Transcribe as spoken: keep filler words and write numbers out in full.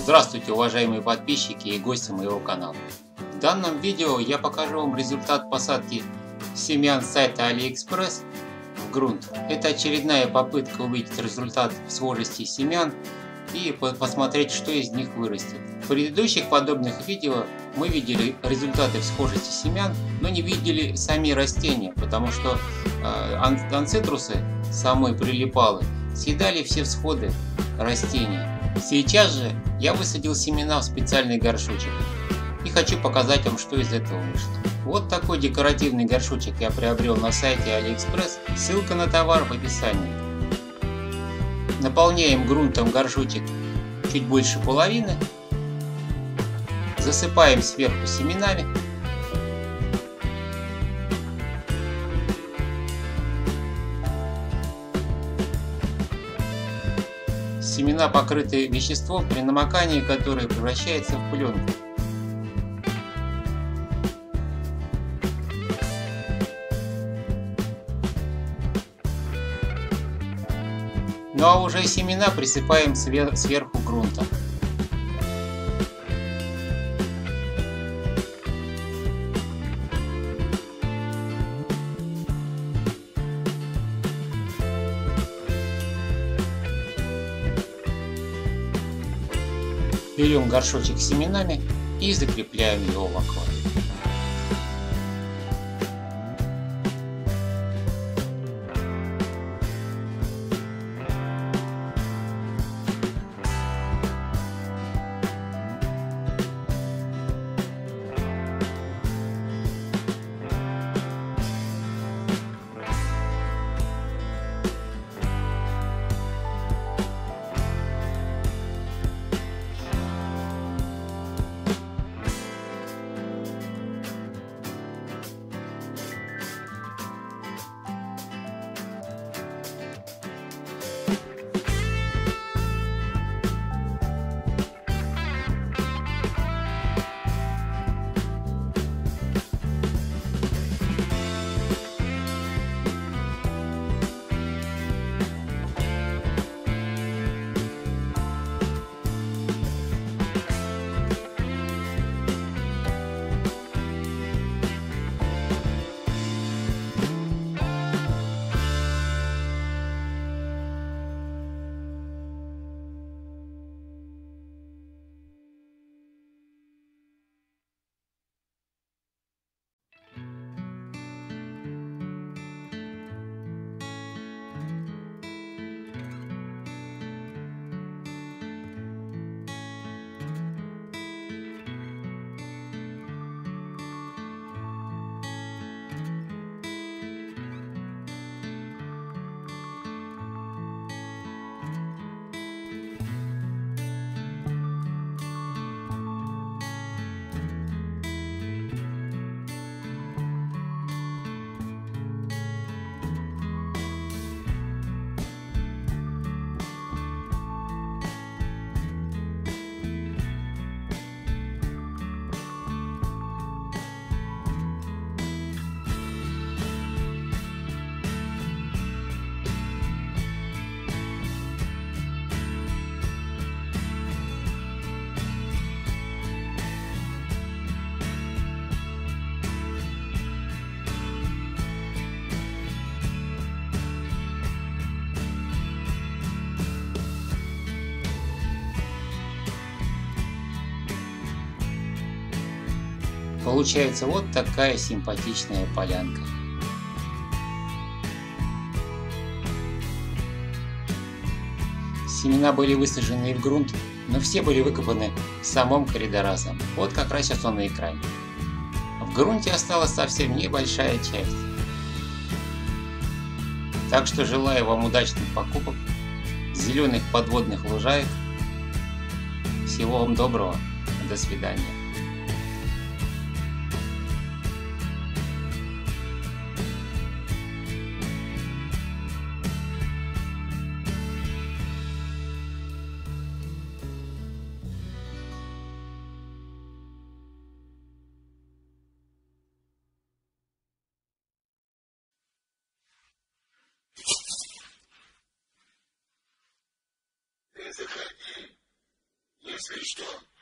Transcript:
Здравствуйте, уважаемые подписчики и гости моего канала. В данном видео я покажу вам результат посадки семян с сайта AliExpress в грунт. Это очередная попытка увидеть результат схожести семян и посмотреть, что из них вырастет. В предыдущих подобных видео мы видели результаты схожести семян, но не видели сами растения, потому что э, анцитрусы самой прилипалы съедали все всходы растений. Сейчас же я высадил семена в специальный горшочек и хочу показать вам, что из этого вышло. Вот такой декоративный горшочек я приобрел на сайте AliExpress, ссылка на товар в описании. Наполняем грунтом горшочек чуть больше половины, засыпаем сверху семенами. Семена покрыты веществом, при намокании которое превращается в пленку. Ну а уже семена присыпаем сверху грунтом. Берем горшочек с семенами и закрепляем его в аквариуме. Получается вот такая симпатичная полянка. Семена были высажены в грунт, но все были выкопаны самым коридорасом. Вот как раз сейчас он на экране. В грунте осталась совсем небольшая часть. Так что желаю вам удачных покупок, зеленых подводных лужаек. Всего вам доброго. До свидания. Заходи. если что.